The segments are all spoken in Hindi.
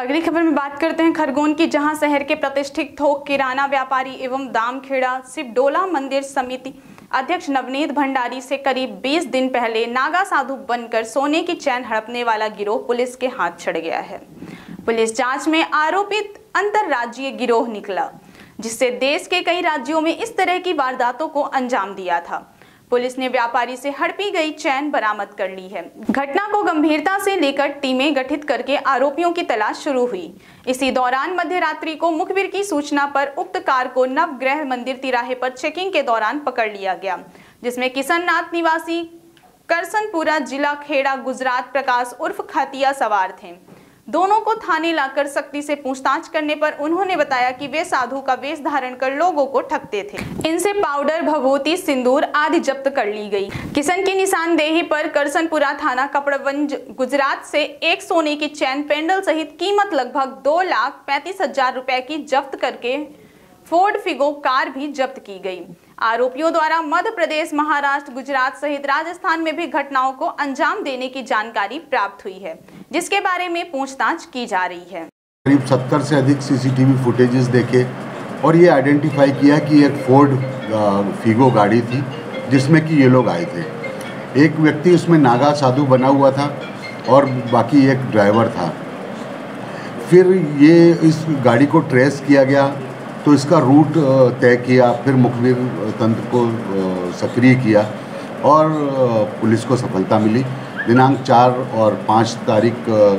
अगली खबर में बात करते हैं खरगोन की, जहां शहर के प्रतिष्ठित थोक किराना व्यापारी एवं दामखेड़ा शिवडोला मंदिर समिति अध्यक्ष नवनीत भंडारी से करीब 20 दिन पहले नागा साधु बनकर सोने की चैन हड़पने वाला गिरोह पुलिस के हाथ चढ़ गया है। पुलिस जांच में आरोपित अंतरराज्यीय गिरोह निकला, जिससे देश के कई राज्यों में इस तरह की वारदातों को अंजाम दिया था। पुलिस ने व्यापारी से हड़पी गई चैन बरामद कर ली है। घटना को गंभीरता से लेकर टीमें गठित करके आरोपियों की तलाश शुरू हुई। इसी दौरान मध्य रात्रि को मुखबिर की सूचना पर उक्त कार को नवग्रह मंदिर तिराहे पर चेकिंग के दौरान पकड़ लिया गया, जिसमें किशननाथ निवासी करसनपुरा जिला खेड़ा गुजरात प्रकाश उर्फ खतिया सवार थे। दोनों को थाने लाकर सख्ती से पूछताछ करने पर उन्होंने बताया कि वे साधु का वेश धारण कर लोगों को ठगते थे। इनसे पाउडर, भभूति, सिंदूर आदि जब्त कर ली गई। किशन की निशानदेही पर करसनपुरा थाना कपड़वंज गुजरात से एक सोने की चैन पेंडल सहित कीमत लगभग 2,35,000 रुपए की जब्त करके फोर्ड फिगो कार भी जब्त की गई। आरोपियों द्वारा मध्य प्रदेश, महाराष्ट्र, गुजरात सहित राजस्थान में भी घटनाओं को अंजाम देने की जानकारी प्राप्त हुई है, जिसके बारे में पूछताछ की जा रही है। करीब 70 से अधिक सीसीटीवी फुटेजेस देखे और ये आइडेंटिफाई किया कि एक फोर्ड फिगो गाड़ी थी जिसमें कि ये लोग आए थे। एक व्यक्ति उसमें नागा साधु बना हुआ था और बाकी एक ड्राइवर था। फिर ये इस गाड़ी को ट्रेस किया गया तो इसका रूट तय किया, फिर मुखबिर तंत्र को सक्रिय किया और पुलिस को सफलता मिली। दिनांक 4 और 5 तारीख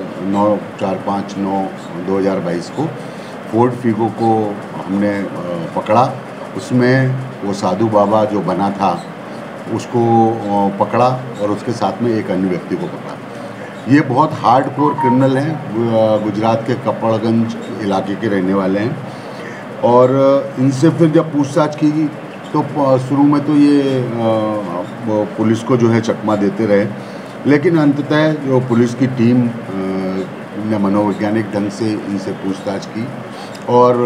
4/5/2022 को फोर्ड फिगो को हमने पकड़ा। उसमें वो साधु बाबा जो बना था उसको पकड़ा और उसके साथ में एक अन्य व्यक्ति को पकड़ा। ये बहुत हार्डकोर क्रिमिनल हैं, गुजरात के कपड़गंज इलाके के रहने वाले हैं। और इनसे फिर जब पूछताछ की तो शुरू में तो ये पुलिस को जो है चकमा देते रहे, लेकिन अंततः जो पुलिस की टीम ने मनोवैज्ञानिक ढंग से इनसे पूछताछ की और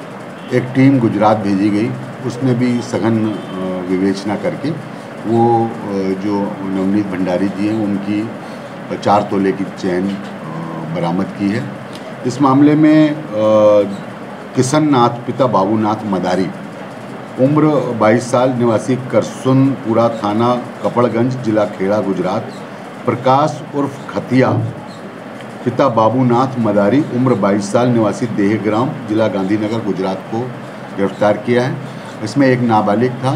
एक टीम गुजरात भेजी गई। उसने भी सघन विवेचना करके वो जो नवनीत भंडारी जी हैं उनकी 4 तोले की चैन बरामद की है। इस मामले में किशननाथ पिता बाबूनाथ मदारी उम्र 22 साल निवासी करसनपुरा थाना कपड़गंज जिला खेड़ा गुजरात, प्रकाश उर्फ खतिया पिता बाबूनाथ मदारी उम्र 22 साल निवासी देहग्राम जिला गांधीनगर गुजरात को गिरफ्तार किया है। इसमें एक नाबालिग था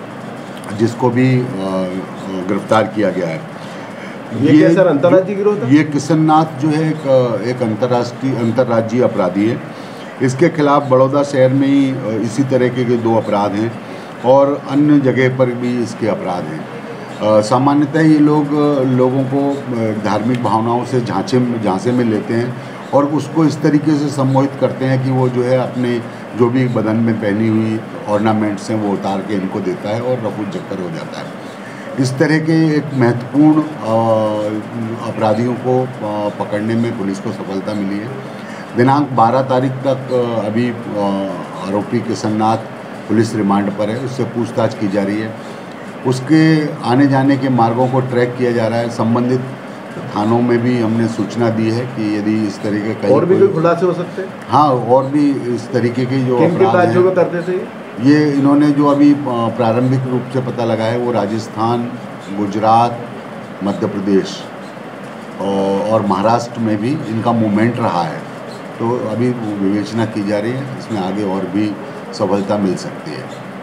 जिसको भी गिरफ्तार किया गया है। ये सर अंतर्राज्यीय गिरोह था? ये किशननाथ जो है एक अंतर्राज्यीय अपराधी है। इसके खिलाफ बड़ौदा शहर में ही इसी तरह के 2 अपराध हैं और अन्य जगह पर भी इसके अपराध हैं। सामान्यतः ये लोगों को धार्मिक भावनाओं से झांसे में लेते हैं और उसको इस तरीके से सम्मोहित करते हैं कि वो जो है अपने जो भी बदन में पहनी हुई ऑर्नामेंट्स हैं वो उतार के इनको देता है और रफू चक्कर हो जाता है। इस तरह के एक महत्वपूर्ण अपराधियों को पकड़ने में पुलिस को सफलता मिली है। दिनांक 12 तारीख तक अभी आरोपी किशननाथ पुलिस रिमांड पर है, उससे पूछताछ की जा रही है। उसके आने जाने के मार्गों को ट्रैक किया जा रहा है। संबंधित थानों में भी हमने सूचना दी है कि यदि इस तरीके का और भी कोई खुलासे हो सकते हैं। हाँ, और भी इस तरीके के जो अपराध हैं करते थे ये इन्होंने जो अभी प्रारंभिक रूप से पता लगा है वो राजस्थान, गुजरात, मध्य प्रदेश और महाराष्ट्र में भी इनका मूवमेंट रहा है। तो अभी विवेचना की जा रही है, इसमें आगे और भी सफलता मिल सकती है।